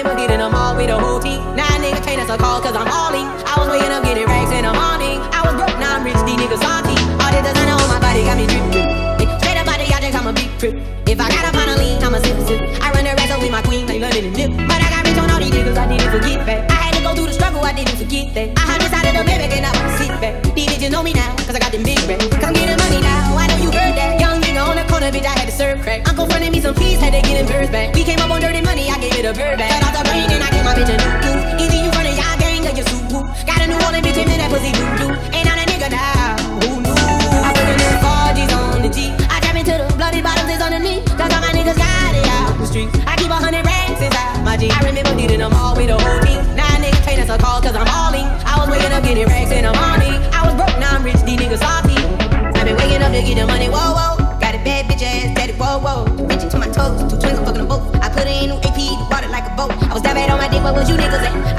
remember getting them all with the whole team. Now nigga can't answer call cause I'm all in. I was waking up getting racks in the morning. I was broke, now I'm rich, these niggas salty. All the designer on my body got me drip drip. Straight up body, I think I'm a big trip. If I got up on a lean, I'm a sip sip. I run the racks up with my queen like London and Nip. But I got rich on all these niggas, I didn't forget that. I had to go through the struggle, I didn't forget that. I had decided to baby and I wanna sit back. These bitches know me now, cause I got them big racks. Come get the money now, I know you heard that. Young nigga on the corner, bitch, I had to serve crack. Uncle fronted me some peas, had to get them birds back. We came up on dirty money, I gave it a bird back. Cut off the brain and I gave my bitch a new tooth. Either you running y'all gang or you suit woo. Got a new Orleans bitch and that pussy voodoo. Ain't on a nigga now, who knew? I put the new 4G's on the G. I tap into the bloody bottoms is on the knee. Cause all my niggas got it out the streets. I keep 100 racks inside my G. I remember needing them all with the whole team. Now niggas can't answer call cause I'm all in. I was waking up getting racks in the morning. I was broke, now I'm rich, these niggas salty. I been waking up to get the money, whoa, whoa. Got a bad bitch ass, daddy, whoa, whoa. Reaching to my toes, two twins, I'm fucking them both. I put her in new AP, bought it like a boat. I was that bad on my dick, what was you niggas at?